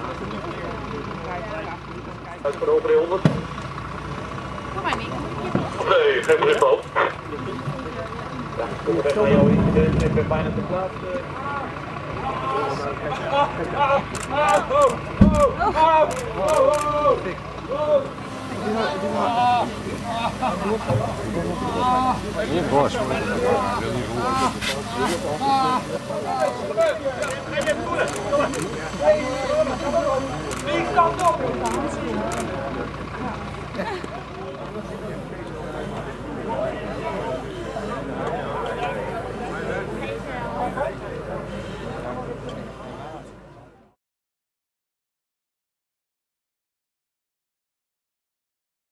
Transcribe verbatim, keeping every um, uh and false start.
Uit voor de over honderd. Kom maar niet. Nee, geen begrip op. Ja, kom maar even naar jouw incident. Ik ben bijna te plaats. Hier Bos. Die kant op!